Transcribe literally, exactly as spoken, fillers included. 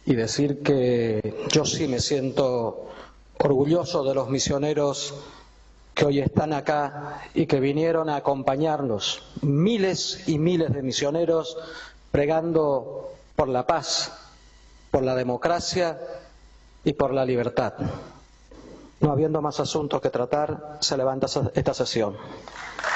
y decir que yo sí me siento orgulloso de los misioneros que hoy están acá y que vinieron a acompañarnos, miles y miles de misioneros pregando por la paz, por la democracia y por la libertad. No habiendo más asuntos que tratar, se levanta esta sesión.